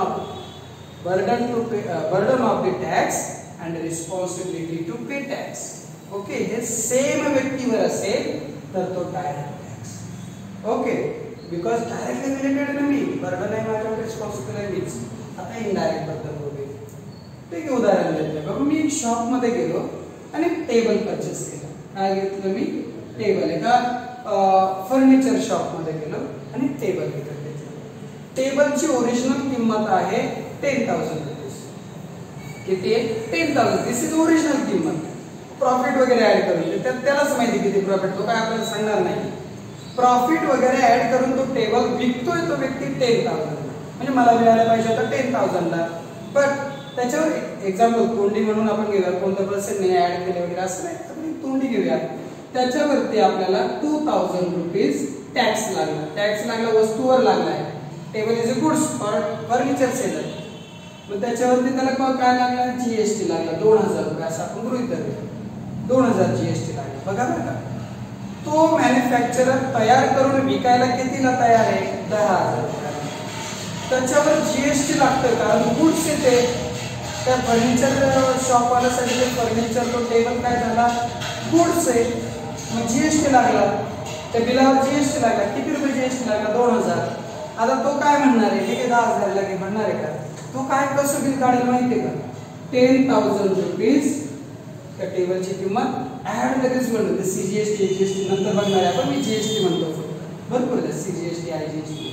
burden of the tax and responsibility to pay tax. Okay, हे सेम व्यक्तीवर असेल तर तो direct tax. Okay, because directly related ना मी, बर्डन आहे माझ्यावर, रिस्पॉन्सिबल आहे मीच. आता इनडायरेक्ट बद्दल बोलूया. ठीक आहे, उदाहरण देतोय बघा. मी एक शॉप मध्ये गेलो आणि टेबल परचेस केलं. काय घेतलं मी? टेबल. एका फर्निचर शॉप मध्ये गेलो आणि टेबल विकत घेतलं. टेबलची ओरिजिनल किंमत आहे 10,000 रुपीज. किती आहे? 10,000. दिस इज ओरिजिनल किंमत. प्रॉफिट वगैरे ऍड करून त्यालाच माहिती किती प्रॉफिट, तो काय आपल्याला सांगणार नाही. प्रॉफिट वगैरे ऍड करून तो टेबल विकतोय तो व्यक्ती 10,000 म्हणजे मला मिळायला पाहिजे होता 10,000 ला, बट त्याच्यावर एक्झाम्पल तोंडी म्हणून आपण घेऊया, कोणतं पर्सेंट नाही ऍड केले वगैरे असं नाही, आपण तोंडी घेऊया, त्याच्यावरती आपल्याला 2,000 रुपीज टॅक्स लागला. टॅक्स लागला वस्तूवर लागला आहे. Table is a goods furniture seller, मग त्याच्यावरती त्याला काय लागला, जीएसटी लागला 2,000 रुपये असं आपण गृहीत धरूया. 2,000 जीएसटी लागला. बघा बरं का, तो मॅन्युफॅक्चरर तयार करून विकायला कितीला तयार आहे, 10,000 रुपये. त्याच्यावर जीएसटी लागतं कारण गुड्स येते. त्या फर्निचर शॉपवाल्यासाठी ते फर्निचर तो टेबल काय झाला, गुड्स आहे, मग जीएसटी लागला. त्या बिलावर जीएसटी लागला. किती रुपये जीएसटी लागला, 2,000. आता तो काय म्हणणार आहे, हे 10,000 लागे म्हणणार आहे का, तो काय कसं बिल काढेल माहिती आहे का, 10,000 रुपीज त्या टेबलची किंमत ऍड लगेच म्हणतो. सीजीएसटी जीएसटी नंतर बघणार आहे आपण, मी जीएसटी म्हणतो फक्त, भरपूर आहे सीजीएसटी आयजीएसटी.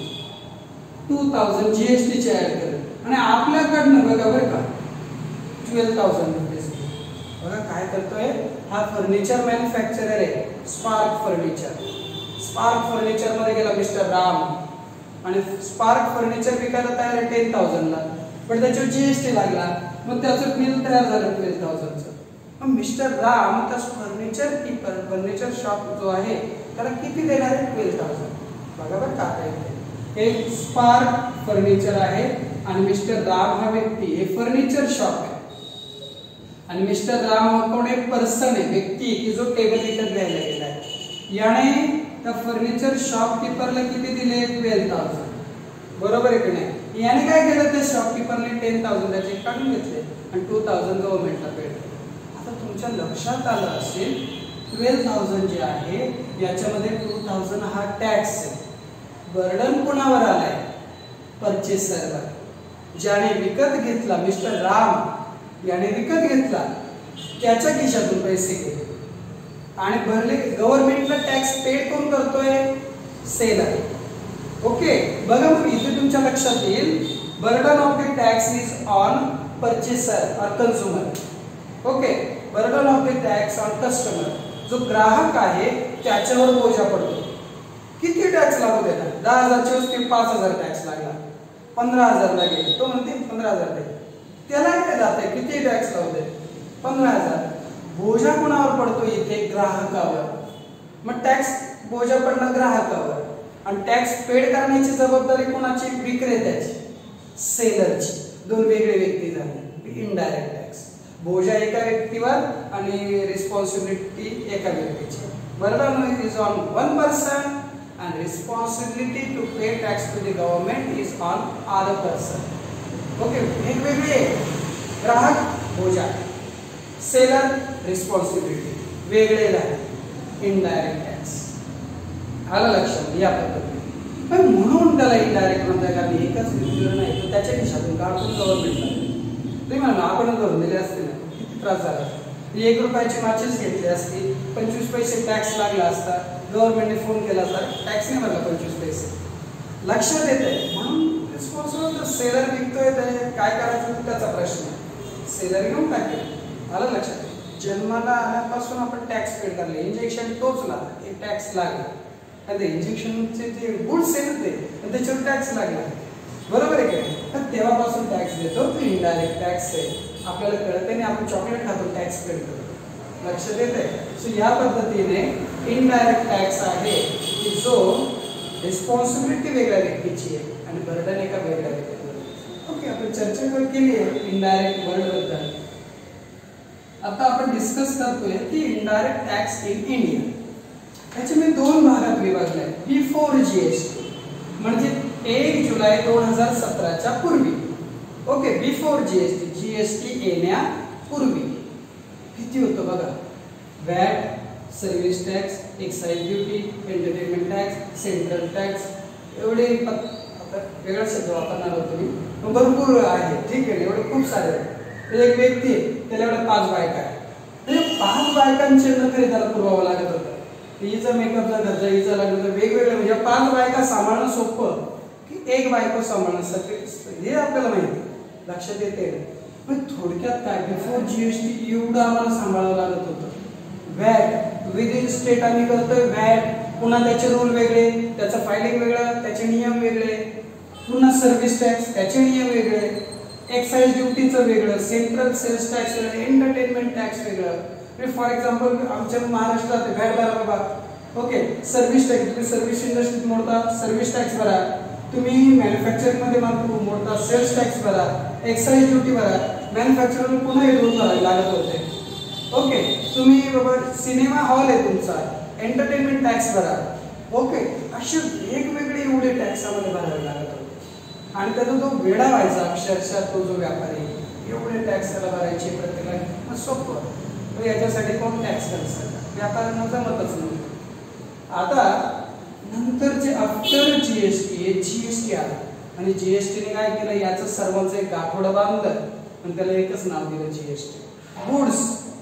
2,000 जीएसटी चे ऍड करेल आणि आपल्याकडनं बघा बरं का 12,000 रुपीज. बघा काय करतोय हा, फर्निचर मॅन्युफॅक्चरर आहे स्पार्क फर्निचर. स्पार्क फर्निचर मध्ये गेला मिस्टर राम आणि स्पार्क फर्निचर विकायला तयार आहे 10,000 ला, पण त्याच्यावर जीएसटी लागला, मग त्याचं बिल तयार झालं 12,000 चं. मग मिस्टर राम त्या फर्निचर शॉप जो आहे त्याला किती देणार आहे, 12,000. बघा बरं का, हे स्पार्क फर्निचर आहे आणि मिस्टर राम हा व्यक्ती, हे फर्निचर शॉप आहे आणि मिस्टर राम हा कोण, एक पर्सन आहे, व्यक्ती की जो टेबल विकत घ्यायला गेला आहे. याने त्या फर्निचर शॉपकीपरला किती दिले, 12,000. बरोबर आहे की नाही. याने काय केलं, त्या शॉपकीपरने 10,000 त्याचे काढून घेतले आणि 2,000 गव्हर्नमेंटला पेड केले. आता तुमच्या लक्षात आलं असेल 12,000 जे आहे याच्यामध्ये 2,000 हा टॅक्स आहे. बर्डन कोणावर आलाय, परचेसरवर. ज्याने विकत घेतला, मिस्टर राम याने विकत घेतला, त्याच्या खिशातून पैसे गेले आणि भरले. गव्हर्नमेंटला टॅक्स पेड कोण करतोय, सेलर. ओके, बघा मग इथे तुमच्या लक्षात येईल burden of the tax is on purchaser और consumer. Okay, burden of the tax on customer. जो ग्राहक आहे त्याच्यावर बोजा पडतो. किती टॅक्स लागू देणार, 10,000 ची वस्तू 5,000 टॅक्स लागला, 15,000 ला गेले, तो म्हणते 15,000 दे, त्याला काय जाते, किती टॅक्स लावू दे, 15,000. बोजा कोणावर पडतो इथे, ग्राहकावर. मग टॅक्स बोजा पडला ग्राहकावर आणि टॅक्स पेड करण्याची जबाबदारी कोणाची, विक्रेत्याची, सेलरची. दोन वेगळे व्यक्ती झाले. इनडायरेक्ट टॅक्स, बोजा एका व्यक्तीवर आणि रिस्पॉन्सिबिलिटी एका व्यक्तीची. Burden is on one person and responsibility to pay tax to the government is on other person. Okay, वेगवेगळे. ग्राहक बोजा, सेलर रिस्पॉन्सिबिलिटी वेगळे झाले. इनडायरेक्ट टॅक्स आला लक्षात या पद्धतीने. पण म्हणून त्याला इनडायरेक्ट म्हणतात कारण एकच व्यक्तीवर नाही तर त्याच्या खिशातून काढून गव्हर्नमेंटला तुम्ही म्हणा आपण भरून दिले असते ना, किती त्रास झाला. 1 रुपयाची माचीस घेतली असती, 25 पैसे टॅक्स लागला असता, गव्हर्नमेंटने फोन केला तर टॅक्स नाही भरला 25 पैसे. लक्षात येते. म्हणून रिस्पॉन्सिबल सेलर विकतोय काय करायचं त्याचा प्रश्न, सेलर घेऊन टाकेल. आलं लक्षात. जन्माला आल्यापासून आपण टॅक्स पेड करले, इंजेक्शन टोचला हे टॅक्स लागला, आणि इंजेक्शनचे जे गुड्स आहेत ते त्याच्यावर टॅक्स लागला, बरोबर आहे का. तर तेव्हापासून टॅक्स देतो, तो इनडायरेक्ट टॅक्स आहे. आपल्याला कळत नाही, आपण चॉकलेट खातो टॅक्स पेड करतो. लक्षात येते. सो या पद्धतीने इनडायरेक्ट टॅक्स आहे की जो रिस्पॉन्सिबिलिटी वेगळ्या व्यक्तीची आहे आणि बर्डन एका वेगळ्या व्यक्तीवर. ओके, आपण चर्चा केली आहे इनडायरेक्ट वर्ड बद्दल. आता आपण डिस्कस करतोय की इनडायरेक्ट टॅक्स इन इंडिया. याचे मी 2 भागात विभागले आहे. बिफोर जीएसटी म्हणजे 1 जुलै 2017 च्या पूर्वी. ओके, बिफोर जीएसटी, जीएसटी येण्यापूर्वी किती होतं बघा. VAT, service tax, excise duty, entertainment tax, central tax, एवढे आता वेगळा शब्द वापरणार होतो मी, भरपूर आहे. ठीक आहे, एवढे खूप सारे आहेत. एक व्यक्ती आहे त्याला एवढ्या 5 बायका आहे, म्हणजे 5 बायकांचे नखरे त्याला पुरवावं लागत होतं. हिचा मेकअपचा खर्च, हिचा लग्नाचा वेगवेगळं, म्हणजे 5 बायका सांभाळणं सोपं की 1 बायको सांभाळणं हे आपल्याला माहिती. लक्षात येते. पण थोडक्यात काय, बिफोर जीएसटी एवढं आम्हाला सांभाळावं लागत होतं. व्हॅट विदिन स्टेट आम्ही करतोय व्हॅट पुन्हा त्याचे रूल वेगळे, त्याचं फायलिंग वेगळं, त्याचे नियम वेगळे, पुन्हा सर्व्हिस टॅक्स त्याचे नियम वेगळे, एक्साइज ड्युटीचं वेगळं, सेंट्रल सेल्स टॅक्स वेगळं, एंटरटेनमेंट टॅक्स वेगळं. फॉर एक्झाम्पल आमच्या महाराष्ट्रात व्हॅट भरा बाबा, ओके. सर्व्हिस टॅक्स तुम्ही सर्व्हिस इंडस्ट्रीत मोडता, सर्व्हिस टॅक्स भरा. तुम्ही मॅन्युफॅक्चरिंग मध्ये मोडता, सेल्स टॅक्स भरा, एक्साइज ड्युटी भरा. मॅन्युफॅक्चरर पुन्हा हे रूल भरावे लागत होते, ओके. तुम्ही बाबा सिनेमा हॉल आहे तुमचा, एंटरटेनमेंट टॅक्स भरा, ओके. असे वेगवेगळे एवढे टॅक्सामध्ये भरावे लागत होते आणि त्याचा जो वेडा व्हायचा अक्षरशः तो जो व्यापारी, एवढे टॅक्स त्याला भरायचे प्रत्येकाला. सोपं याच्यासाठी कोण टॅक्स करायचं, व्यापाऱ्यांना जमतच नव्हतं. आता नंतर जे आफ्टर जीएसटी जीएसटी आला आणि जीएसटीने काय केलं, याचं सर्वांचं एक गाठोडं बांधलं आणि त्याला एकच नाव दिलं जीएसटी. गुड्स,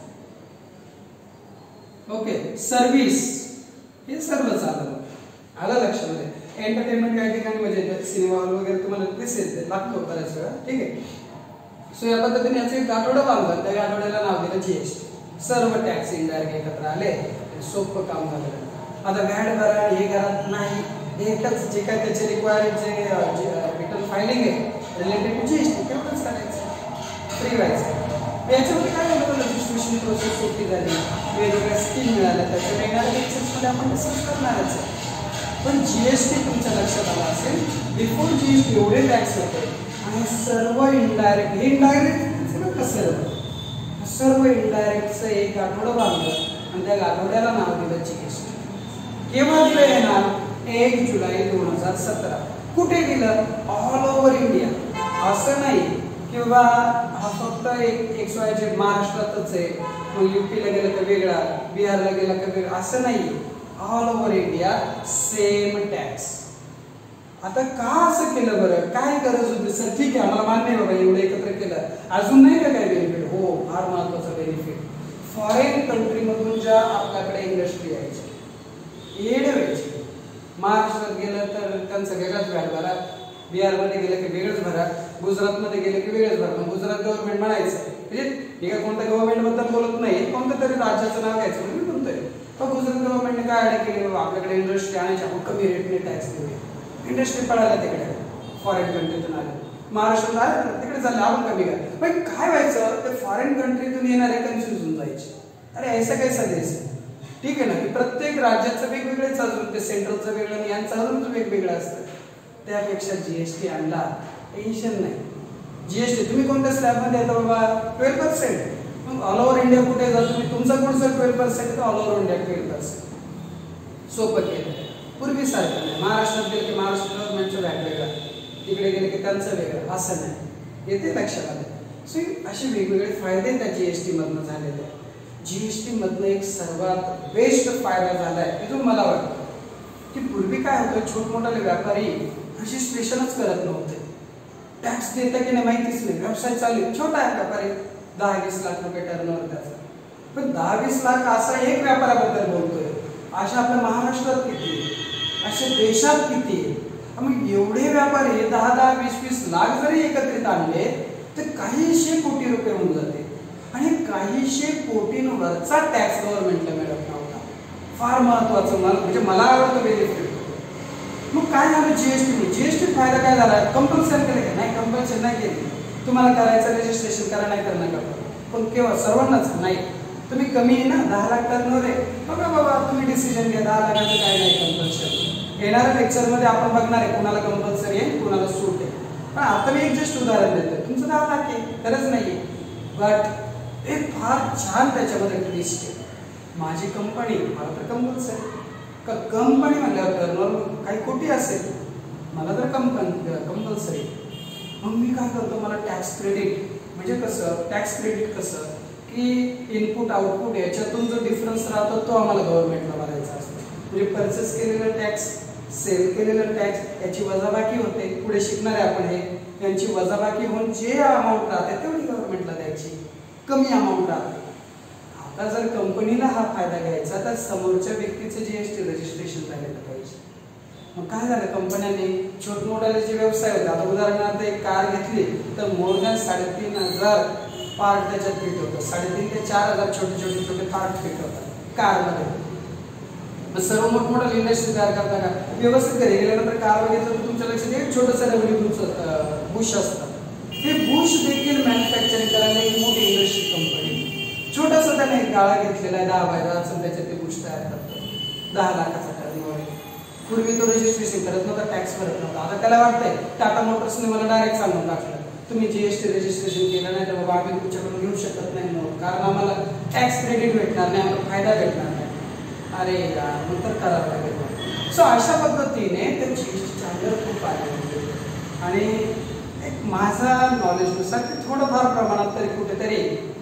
ओके, सर्व्हिस, हे सर्व चाललं. आलं लक्षामध्ये. एंटरटेनमेंट काही ठिकाणी म्हणजे सिनेमा हॉल वगैरे तुम्हाला दिसेल लागतो बऱ्याच वेळा, ठीक आहे. सो या पद्धतीने याचं एक गाठोडं बांधलं, त्या गाठोड्याला नाव दिलं जीएसटी. सर्व टॅक्स इनडायरेक्ट एकत्र आले, सोपं काम झालं. आता व्हॅट भरा हे घरात नाही, एकच जे काय त्याचे रिक्वायर्ड जे रिटर्न फायलिंग आहे रिलेटेड टू जीएसटी तेवढंच करायचं, फ्री व्हायचं. याच्यामध्ये काय झालं, रजिस्ट्रेशन प्रोसेस सोपी झाली, वेगवेगळ्या स्कीम मिळाल्या, त्याच्या वेगळ्या लेक्चर्समध्ये आपण डिस्कस करणारच आहे. पण जीएसटी तुमच्या लक्षात आला असेल, बिफोर जीएसटी एवढे टॅक्स होते आणि सर्व इनडायरेक्ट, हे इनडायरेक्ट कसं सर्व इनडायरेक्टचं एक आठवडं बांधलं आणि त्या आठवड्याला नाव दिलं जीएसटी. केव्हा दिलं हे नाव, 1 जुलै 2017. कुठे दिलं, ऑल ओव्हर इंडिया. असं नाही किंवा हा फक्त एक XYZ महाराष्ट्रातच आहे, मग यूपीला गेलं का वेगळा, बिहारला गेला का वेगळा, असं नाही. All over India same tax. आता का असं केलं बरं, काय गरज होती सर? ठीक आहे, आम्हाला मान्य आहे बाबा एवढं एकत्र केलं, अजून नाही का काय बेनिफिट? हो, फार महत्वाचा बेनिफिट. फॉरेन कंट्रीमधून ज्या आपल्याकडे इंडस्ट्री यायची, येडे व्हायची. महाराष्ट्रात गेलं तर त्यांचा वेगळाच व्हॅट भरा, बिहारमध्ये गेलं की वेगळंच भरा, गुजरातमध्ये गेलं की वेगळंच भरा. मग गुजरात गव्हर्नमेंट म्हणायचं, म्हणजे हे काय कोणत्या गव्हर्नमेंट बद्दल बोलत नाही, कोणत्या तरी राज्याचं नाव घ्यायचं म्हणून म्हणतोय. पण गुजरात गव्हर्नमेंटने काय आयडिया केली, बाबा आपल्याकडे इंडस्ट्री आणायची, आपण कमी रेटने टॅक्स देऊया. इंडस्ट्री पळायला तिकडे, फॉरेन कंट्रीतून आले, महाराष्ट्रात आले तिकडे चालले, आपण कमी घ्या. पण काय व्हायचं, ते फॉरेन कंट्रीतून येणारे कन्फ्युज होऊन जायचे. अरे ऐसा कैसा देश आहे, ठीक आहे ना, की प्रत्येक राज्याचं वेगवेगळेच अजून, ते सेंट्रलचं वेगळं आणि यांचं अजून वेगवेगळं असतं. त्यापेक्षा जीएसटी आणला, टेन्शन नाही. जीएसटी तुम्ही कोणत्या स्लॅबमध्ये येतं बाबा, 12%. मग ऑल ओव्हर इंडिया कुठे जातो तुम्ही, तुमचा कुठचा 12% तर ऑल ओव्हर इंडिया 12%. सोपं केलं. पूर्वी सारखं नाही, महाराष्ट्रात गेलं की महाराष्ट्र गव्हर्नमेंटचं व्हॅट वेगळं, तिकडे गेले की त्यांचं वेगळं, असं नाही. येते लक्षात आलं. सो असे वेगवेगळे फायदे त्या जीएसटी मधनं झालेले आहेत. जीएसटी मधनं एक सर्वात बेस्ट फायदा झालाय हे जो मला वाटतं, की पूर्वी काय होतं, छोटमोठाले व्यापारी रजिस्ट्रेशनच करत नव्हते. टॅक्स देता की नाही माहितीच नाही, व्यवसाय चालू आहे, छोटा आहे व्यापारी, 10-20 लाख रुपये टर्नओव्हर त्याचा. पण 10-20 लाख असा एक व्यापाराबद्दल बोलतोय, अशा आपल्या महाराष्ट्रात किती, अशा देशात किती. मग एवढे व्यापारी 10-10, 20-20 लाख जरी एकत्रित आणले तर काहीशे कोटी रुपये होऊन जाते आणि काहीशे कोटींवरचा टॅक्स गव्हर्नमेंटला मिळत नव्हता. फार महत्वाचं म्हणजे मला आवडतं बेनिफिट. मग काय झालं जीएसटी, जीएसटी फायदा काय झाला, कंपल्सरी केले नाही, कंपल्सरी नाही केली. तुम्हाला करायचं रजिस्ट्रेशन करा, नाही तर नका. पण केव्हा, सर्वांनाच नाही. तुम्ही कमी आहे ना, 10 लाख टर्नओव्हर आहे, बघा बाबा तुम्ही डिसिजन घ्या, 10 लाखाचं काय नाही कंपल्सरी. येणाऱ्या लेक्चरमध्ये आपण बघणार आहे कुणाला कंपल्सरी आहे, कुणाला सूट आहे. पण आता मी एक जस्ट उदाहरण देतोय, तुमचं 10 लाख आहे, गरज नाहीये, बट एक फार छान त्याच्यामध्ये ट्विस्ट आहे. माझी कंपनी, मला तर कंपल्सरी, कंपनी म्हणल्यावर टर्नओव्हर काही कोटी असेल, मला तर कंपल्सरी. मग मी काय करतो, मला टॅक्स क्रेडिट, म्हणजे कसं टॅक्स क्रेडिट कसं की इनपुट आउटपुट याच्यातून जो डिफरन्स राहतो तो आम्हाला गव्हर्नमेंटला भरायचा असतो. म्हणजे परचेस केलेला टॅक्स, सेल केलेला टॅक्स याची वजाबाकी होते. पुढे शिकणार आहे आपण हे, यांची वजाबाकी होऊन जे अमाऊंट राहते तेवढी गव्हर्नमेंटला द्यायची, कमी अमाऊंट राहते. आता जर कंपनीला हा फायदा घ्यायचा तर समोरच्या व्यक्तीचं जीएसटी रजिस्ट्रेशन झालेलं पाहिजे. मग काय झालं, कंपन्यांनी छोटमोठाले जे व्यवसाय होते, आता उदाहरणार्थ एक कार घेतली तर मोर दॅन 3,500 पार्ट त्याच्यात फिट होतं. 3,500 ते 4,000 छोटे छोटे पार्ट फिट होतात कारमध्ये. सर्व मोठमोठ्या इंडस्ट्री तयार करता का व्यवस्थित घरी गेल्यानंतर कार बघितलं तर तुमच्या लक्षात एक छोटंसं रेव्हन्यू बुश असतं. हे बुश देखील मॅन्युफॅक्चरिंग करायला एक मोठी इंडस्ट्री कंपनी, छोटासा त्याने गाळा घेतलेला आहे 10 बाय 10 त्याच्यात ते बुश तयार करतो 10 लाखाचा टर्नओव्हर. पूर्वी तो रजिस्ट्रेशन करत नव्हता, टॅक्स भरत नव्हता. आता त्याला वाटतंय टाटा मोटर्सने मला डायरेक्ट सांगून टाकलं तुम्ही जीएसटी रजिस्ट्रेशन केलं नाही तर बाबा आम्ही तुमच्याकडून घेऊ शकत नाही म्हणून, कारण आम्हाला टॅक्स क्रेडिट भेटणार नाही, आम्हाला फायदा भेटणार नाही. अरे यार मग तर करावं लागेल. सो अशा पद्धतीने त्या जीएसटीच्या अंडर खूप फायदा आणि एक माझा नॉलेजनुसार ते थोडंफार प्रमाणात तरी कुठेतरी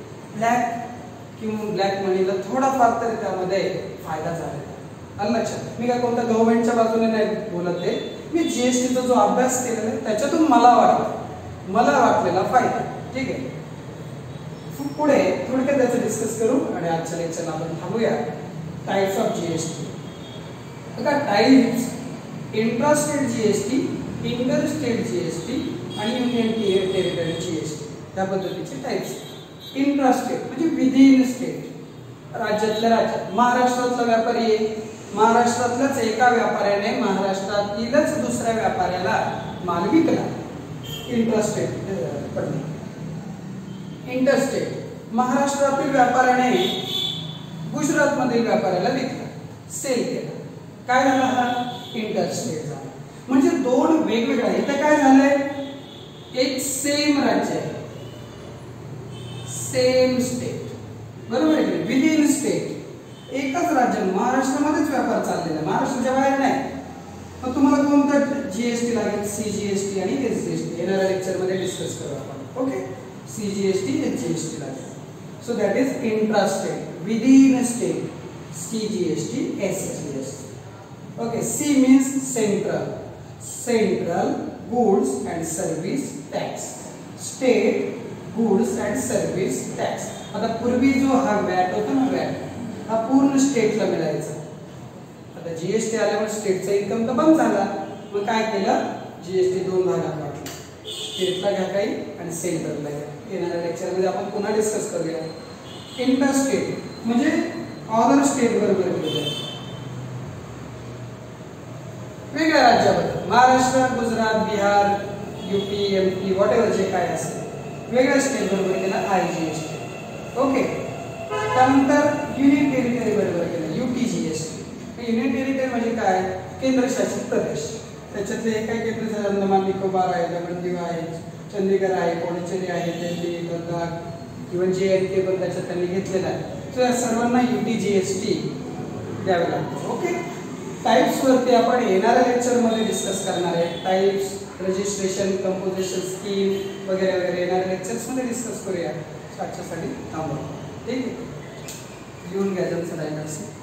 ब्लॅक मनीला थोडाफार तरी त्यामध्ये फायदा झालेला आहे. लक्षात मी काय कोणत्या गव्हर्नमेंटच्या बाजूने नाही बोलत आहे, मी जीएसटीचा जो अभ्यास केलेला आहे त्याच्यातून मला वाटलेला फायदा. ठीक आहे, पुढे थोडक्यात त्याचं डिस्कस करू आणि आजच्या लेक्चरला आपण थांबूया. Types of GST. बघा types intrastate GST, interstate GST आणि युनियन टेरिटरी जीएसटी या पद्धतीचे टाइप्स. इंट्रास्टेट म्हणजे विदिन स्टेट, राज्यातल्या राज्यात. महाराष्ट्रातला व्यापारी आहे, महाराष्ट्रातल्याच एका व्यापाऱ्याने महाराष्ट्रातीलच दुसऱ्या व्यापाऱ्याला माल विकला, इंट्रास्टेट पडले. इंटरस्टेट महाराष्ट्रातील व्यापाऱ्याने गुजरात मधील व्यापाऱ्याला विकला, सेल केला, काय झाला हा इंटरस्टेट झाला. म्हणजे दोन वेगवेगळ्या, इथे काय झालंय एक सेम राज्य आहे, सेम स्टेट, बरोबर आहे, विदिन स्टेट एकच राज्य, महाराष्ट्रामध्येच व्यापार चाललेला आहे, महाराष्ट्राच्या बाहेर नाही. मग तुम्हाला कोणतं जीएसटी लागेल, सीजीएसटी आणि एसजीएसटी येणाऱ्या लेक्चर मध्ये डिस्कस करू आपण. ओके, सीजीएसटी एसजीएसटी लागेल. So that is intrastate, within state, CGST SGST. Okay, C means central, central goods and service tax, state goods and service tax. आता पूर्वी जो हा वॅट होता ना, वॅट हा पूर्ण स्टेटला मिळायचा. आता जीएसटी आल्यामुळे स्टेटचा इन्कम तर बंद झाला, मग काय केलं जीएसटी दोन भागात वाटलं, स्टेटला घ्या काही आणि सेंट्रलला घ्या. येणाऱ्या लेक्चरमध्ये आपण पुन्हा डिस्कस करूया. इंटरस्टेट म्हणजे अदर स्टेट बरोबर केलं, वेगळ्या राज्याबद्दल, Maharashtra, Gujarat, Bihar, UP, MP, whatever जे काय असेल वेगळ्या स्टेट बरोबर केलं आयजीएसटी. ओके, त्यानंतर युनियन टेरिटरी बरोबर केलं यूटीजीएसटी. युनियन टेरिटरी म्हणजे काय, केंद्रशासित प्रदेश. त्याच्यातले काही केंद्र अंदमान निकोबार आहे, दमण आहे, चंदीगड आहे, पौंडीचेरी आहे, दिल्ली, लडाख, इव्हन जे&के पण त्याच्यात त्यांनी घेतलेला आहे. सो या सर्वांना यूटीजीएसटी द्यावे लागते. ओके, टाइप्स वरती आपण येणाऱ्या लेक्चर मध्ये डिस्कस करणार आहे. टाइप्स, रजिस्ट्रेशन, कंपोजिशन स्कीम वगैरे वगैरे येणाऱ्या लेक्चर्स मध्ये डिस्कस करूया. आजच्यासाठी थांबवा. ठीक आहे, लिहून घ्या त्यांचं डायग्राम.